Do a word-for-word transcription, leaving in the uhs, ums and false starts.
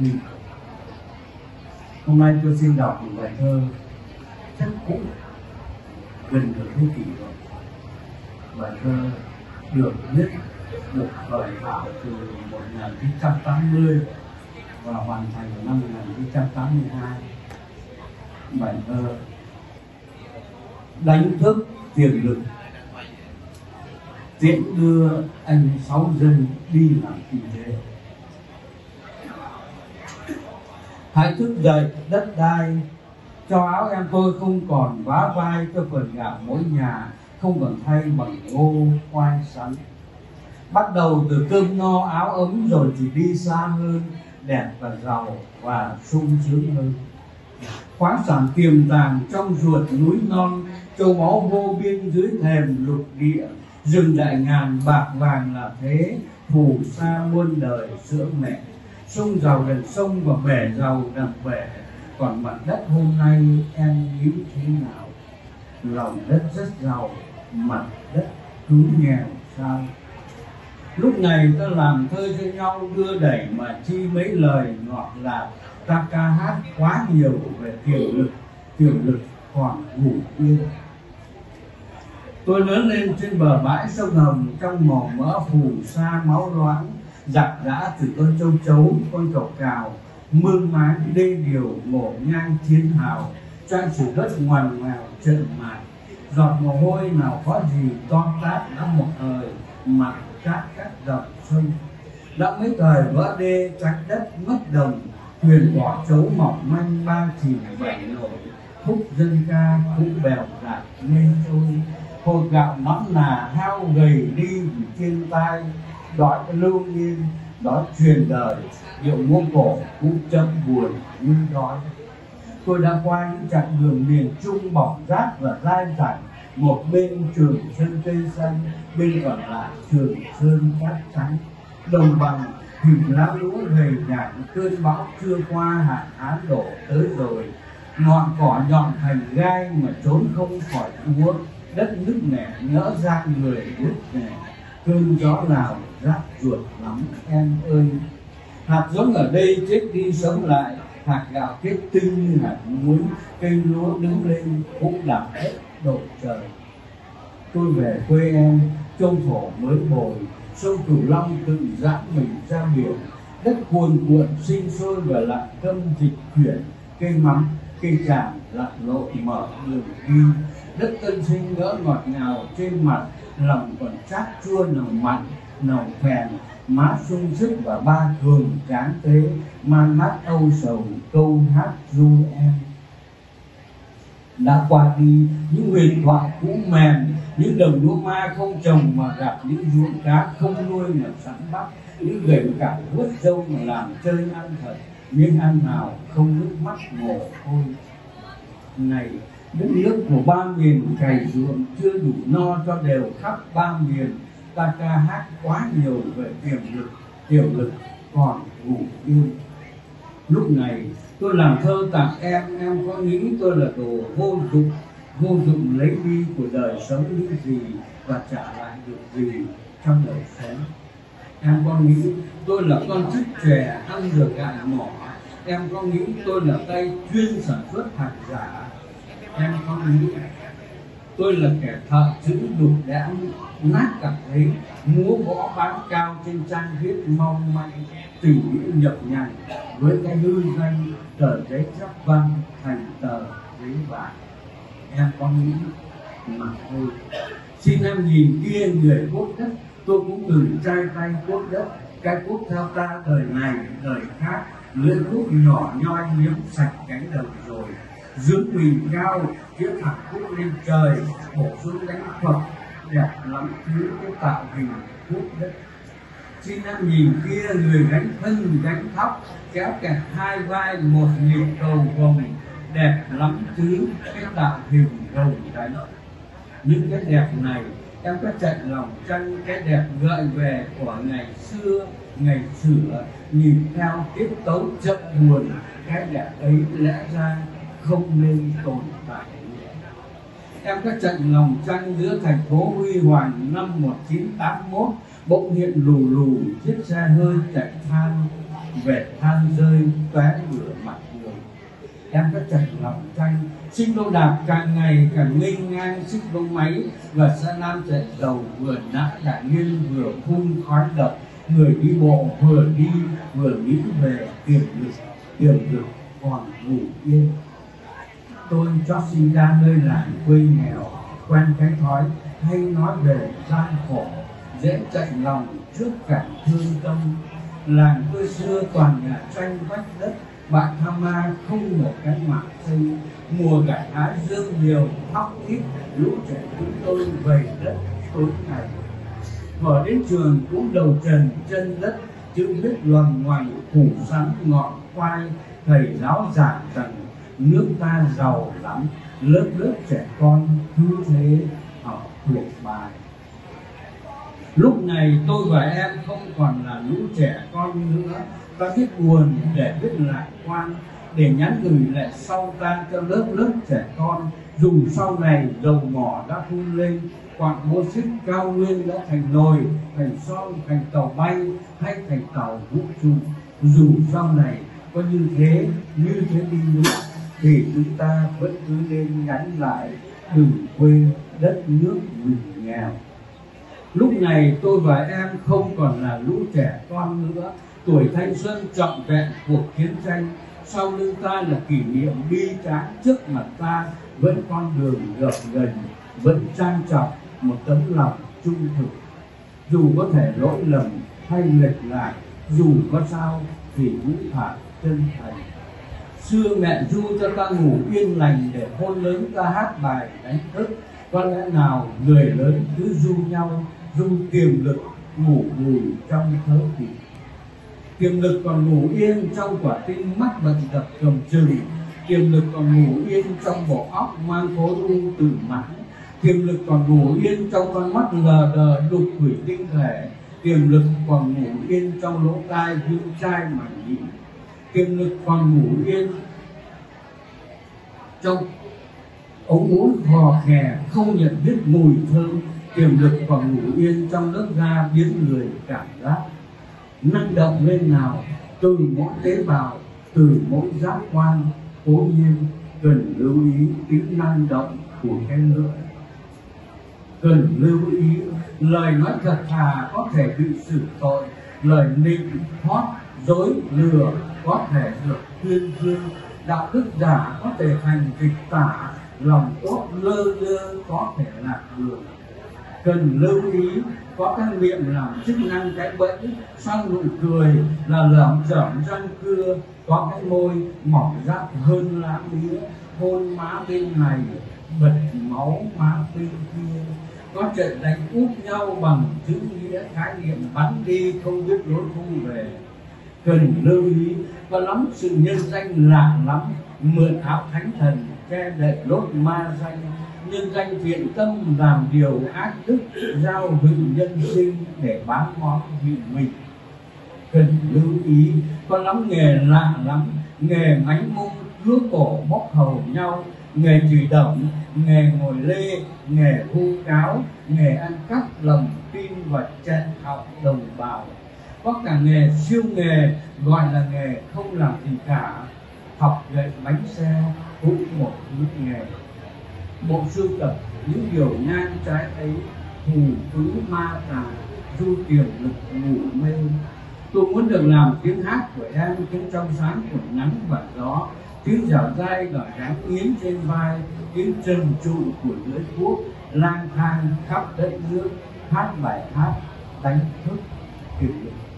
mình. Hôm nay tôi xin đọc một bài thơ rất cũ, gần nửa thế kỷ rồi. Bài thơ được viết, được khởi thảo từ một nghìn chín trăm tám mươi và hoàn thành vào năm một nghìn chín trăm tám mươi hai. Bài thơ đánh thức tiềm lực, tiễn đưa anh sáu dân đi làm kinh tế. Hãy thức dậy đất đai, cho áo em tôi không còn vá vai, cho phần gạo mỗi nhà không còn thay bằng ngô khoai sắn. Bắt đầu từ cơm no áo ấm rồi thì đi xa hơn, đẹp và giàu và sung sướng hơn. Khoáng sản tiềm tàng trong ruột núi non, châu báu vô biên dưới thềm lục địa. Rừng đại ngàn bạc vàng là thế, phù sa muôn đời sữa mẹ. Sông giàu đàn sông và bể giàu đàn bể, còn mặt đất hôm nay em nghĩ thế nào? Lòng đất rất giàu, mặt đất cứ nghèo sao? Lúc này ta làm thơ cho nhau đưa đẩy mà chi mấy lời ngọt lạc. Ta ca hát quá nhiều về tiềm lực, tiềm lực còn ngủ yên. Tôi lớn lên trên bờ bãi sông Hồng, trong màu mỡ phù sa máu loãng. Giặc giã từ con châu chấu, con cẩu cào, mương máng đê điều ngổ ngang chiến hào. Trang sử đất ngoằn ngoèo trận mạc, giọt mồ hôi nào có gì toan tát đã một thời mặn chát các dòng sông. Đã mấy thời vỡ đê trách đất mất đồng, thuyền bỏ chấu mỏng manh ba chìm bảy nổi. Khúc dân ca cũng bèo dạt mây trôi, hột gạo nón nà hao gầy đi vì thiên tai. Đói lưu niên, đói truyền đời, điệu múa cổ cũng chậm buồn như đói. Tôi đã qua những chặng đường miền Trung bỏng rát và dai dẳng, một bên Trường Sơn cây xanh, bên còn lại Trường Sơn cát trắng. Đồng bằng hình lá lúa gầy nhạt, cơn bão chưa qua hạn hán đổ tới rồi. Ngọn cỏ nhọn thành gai mà trốn không khỏi úa, đất nứt nẻ ngỡ ra người đứt nẻ. Cơn gió nào rát ruột lắm em ơi. Hạt giống ở đây chết đi sống lại, hạt gạo kết tinh như hạt muối. Cây lúa đứng lên cũng đạp hết độ trời. Tôi về quê em, châu thổ mới bồi, sông Cửu Long tự giãn mình ra biển. Đất cuồn cuộn sinh sôi và lặng câm dịch chuyển. Cây mắm, cây tràm lặn lội mở đường đi. Đất tân sinh ngỡ ngọt ngào trên mặt, lòng còn chát chua nào mặn nào phèn. Má sung sức và ba thường tráng tế, man mát âu sầu câu hát ru em. Đã qua đi những huyền thoại cũ mềm, những đồng lúa ma không trồng mà gặp, những ruộng cá không nuôi mà sẵn bắt, những gậy cải vớt dâu mà làm chơi ăn thật, nhưng ăn nào không nước mắt mồ hôi. Này đất nước của ba miền cày ruộng chưa đủ no cho đều khắp ba miền. Ta ca hát quá nhiều về tiềm lực, tiềm lực còn ngủ yên. Lúc này tôi làm thơ tặng em, em có nghĩ tôi là đồ vô dụng, vô dụng lấy đi của đời sống những gì và trả lại được gì trong đời sống? Em có nghĩ tôi là con chức trẻ ăn được gạo mỏ? Em có nghĩ tôi là tay chuyên sản xuất hàng giả? Em có nghĩ tôi là kẻ thợ chữ đục đẽo nát cả thấy, múa võ bán cao trên trang viết mong manh, tình nghĩa nhập nhằng với cái hư danh tờ giấy chắp văn thành tờ giấy vàng? Em có nghĩ mà thôi. Xin em nhìn kia người cốt đất, tôi cũng từng trai tay cốt đất. Cái cốt theo ta đời này đời khác, lưỡi cốt nhỏ nhoi nhiễm sạch cánh đồng rồi. Dưỡng mình cao, chiếc thẳng cốt lên trời, bổ xuống đánh Phật, đẹp lắm thứ cái tạo hình cốt đất. Xin em nhìn kia người gánh thân gánh thóc, kéo kẹt hai vai một nhịp cầu vồng, đẹp lắm thứ cái tạo hình gồng đánh. Những cái đẹp này em có chạy lòng trăng, cái đẹp gợi về của ngày xưa, ngày xưa nhìn theo tiết tấu chậm buồn. Cái đẹp ấy lẽ ra không nên tồn tại nữa. Em có trận lòng trăng giữa thành phố huy hoàng năm một nghìn chín trăm tám mươi mốt, bỗng hiện lù lù chiếc xe hơi chạy than. về than rơi tóe bửa mặt đường. Em đã chặt lòng tranh, xích lô đạp càng ngày càng nghênh ngang xích lô máy, và xe lam chạy đầu vừa nã đại nhiên vừa phun khói độc. Người đi bộ vừa đi vừa nghĩ về tiềm lực, tiềm lực còn ngủ yên. Tôi cho sinh ra nơi làng quê nghèo, quen cái thói hay nói về gian khổ, dễ chạy lòng trước cảnh thương tâm. Làng quê xưa toàn nhà tranh vách đất, bạn tham ma không một cái mảng xây. Mùa gặt hái dương nhiều thóc ít, lũ trẻ chúng tôi vầy đất tối ngày. Vừa đến trường cũng đầu trần chân đất, chữ viết loằng ngoằng phủ sắn ngọn khoai. Thầy giáo giảng rằng nước ta giàu lắm, lớp lớp trẻ con cứ thế học thuộc bài. Lúc này tôi và em không còn là lũ trẻ con nữa, ta biết buồn để biết lạc quan, để nhắn gửi lại sau ta cho lớp lớp trẻ con. Dù sau này dầu mỏ đã phun lên, quặng bô xít cao nguyên đã thành nồi, thành son, thành tàu bay hay thành tàu vũ trụ. Dù sau này có như thế, như thế đi nữa, thì chúng ta vẫn cứ nên nhắn lại đừng quên đất nước mình nghèo. Lúc này tôi và em không còn là lũ trẻ con nữa, tuổi thanh xuân trọn vẹn cuộc chiến tranh. Sau lưng ta là kỷ niệm bi tráng, trước mặt ta vẫn con đường gập ghềnh, vẫn trang trọng một tấm lòng trung thực. Dù có thể lỗi lầm hay lệch lại, dù có sao thì cũng phải chân thành. Xưa mẹ ru cho ta ngủ yên lành, để hôn lớn ta hát bài đánh thức. Có lẽ nào người lớn cứ ru nhau, ru tiềm lực ngủ vùi trong thớ thịt. Tiềm lực còn ngủ yên trong quả tim mắc bệnh đập cầm chừng. Tiềm lực còn ngủ yên trong bộ óc mang khối u tử mãn. Tiềm lực còn ngủ yên trong con mắt lờ đờ đục hủy tinh thể. Tiềm lực còn ngủ yên trong lỗ tai viêm chai màng nhĩ. Tiềm lực còn ngủ yên trong ống mũi khò khè không nhận biết mùi thơm. Tiềm lực còn ngủ yên trong lớp da biến người cảm giác. Năng động lên nào từ mỗi tế bào, từ mỗi giác quan. Cố nhiên cần lưu ý tính năng động của cái lưỡi. Cần lưu ý lời nói thật thà có thể bị xử tội, lời nịnh hót dối lừa có thể được tuyên dương, đạo đức giả có thể thành dịch tả, lòng tốt lơ lơ có thể lạc đường. Cần lưu ý có cái miệng làm chức năng cái bẫy, sau nụ cười là lởm chởm răng cưa, có cái môi mỏng rát hơn lá mía, hôn má bên này bật máu má bên kia. Có trận đánh úp nhau bằng chữ nghĩa, khái niệm bắn đi không biết lối thu về. Cần lưu ý có lắm sự nhân danh lạ lắm, mượn áo thánh thần che đậy lốt ma danh. Nhân danh thiện tâm làm điều ác đức, giao hữu nhân sinh để bán món vị mình. Cần lưu ý có lắm nghề lạ lắm, nghề mánh mung cứa cổ bóc hầu nhau, nghề chửi đổng, nghề ngồi lê, nghề vu cáo, nghề ăn cắp lầm tin và chẹn học đồng bào. Có cả nghề siêu nghề gọi là nghề không làm gì cả, học gậy bánh xe cũng một thứ nghề. Bộ sưu tập những điều nhan trái ấy, hù cứ ma tà, du tiềm lực ngủ mê. Tôi muốn được làm tiếng hát của em, tiếng trong sáng của nắng và gió, tiếng dẻo dai ở cánh yến trên vai, tiếng trần trụ của lưỡi thuốc lang thang khắp đất nước, hát bài hát đánh thức tiềm lực.